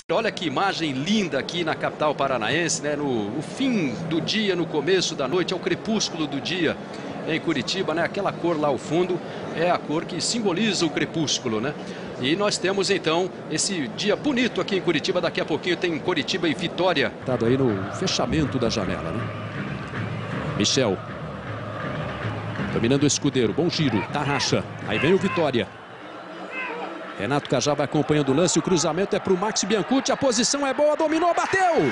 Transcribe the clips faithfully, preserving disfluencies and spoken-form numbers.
Olha que imagem linda aqui na capital paranaense, né? No, no fim do dia, no começo da noite, é o crepúsculo do dia em Curitiba, né? Aquela cor lá ao fundo é a cor que simboliza o crepúsculo, né? E nós temos então esse dia bonito aqui em Curitiba. Daqui a pouquinho tem Curitiba e Vitória. Dado aí no fechamento da janela, né? Michel. Dominando o Escudeiro, bom giro, Tarraxa. Aí vem o Vitória. Renato Cajá vai acompanhando o lance, o cruzamento é para o Max Biancucci, a posição é boa, dominou, bateu!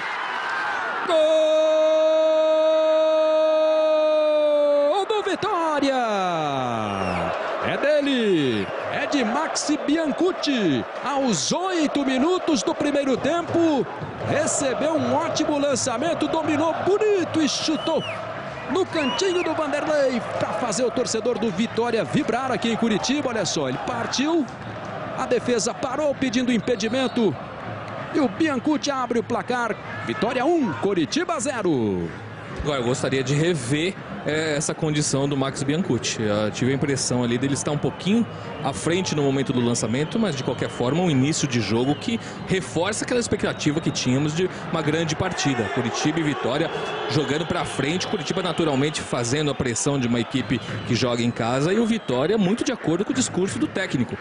Gol do Vitória! É dele, é de Max Biancucci, aos oito minutos do primeiro tempo, recebeu um ótimo lançamento, dominou bonito e chutou no cantinho do Vanderlei para fazer o torcedor do Vitória vibrar aqui em Curitiba. Olha só, ele partiu. A defesa parou pedindo impedimento. E o Biancucci abre o placar. Vitória um, Curitiba zero. Agora, eu gostaria de rever é, essa condição do Max Biancucci. Eu tive a impressão ali dele estar um pouquinho à frente no momento do lançamento, mas de qualquer forma um início de jogo que reforça aquela expectativa que tínhamos de uma grande partida. Curitiba e Vitória jogando para frente, Curitiba naturalmente fazendo a pressão de uma equipe que joga em casa e o Vitória muito de acordo com o discurso do técnico.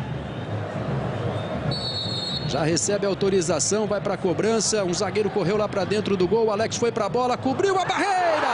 Já recebe autorização, vai para a cobrança. Um zagueiro correu lá para dentro do gol. O Alex foi para a bola, cobriu a barreira.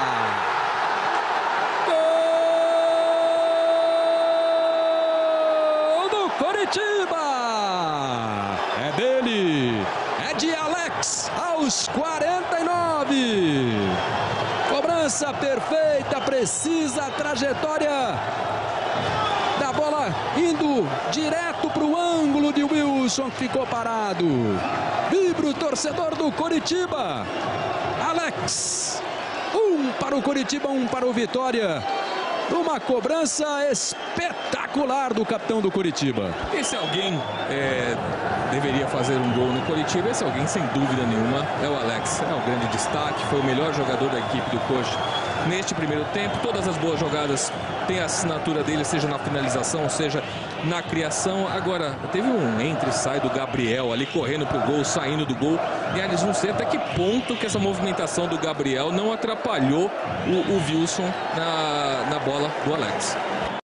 Gol do Curitiba. É dele. É de Alex aos quarenta e nove. Cobrança perfeita, precisa, trajetória da bola indo direto para o ângulo de Wilson, que ficou parado. Vibra o torcedor do Curitiba. Alex, um para o Curitiba, um para o Vitória. Uma cobrança espetacular do capitão do Curitiba. Esse alguém é, deveria fazer um gol no Curitiba. Esse alguém, sem dúvida nenhuma, é o Alex. É o grande destaque, foi o melhor jogador da equipe do Coxa neste primeiro tempo. Todas as boas jogadas têm a assinatura dele, seja na finalização, seja na criação. Agora, teve um entra e sai do Gabriel ali correndo pro gol, saindo do gol. E eles não sei até que ponto que essa movimentação do Gabriel não atrapalhou o, o Wilson na, na bola do Alex.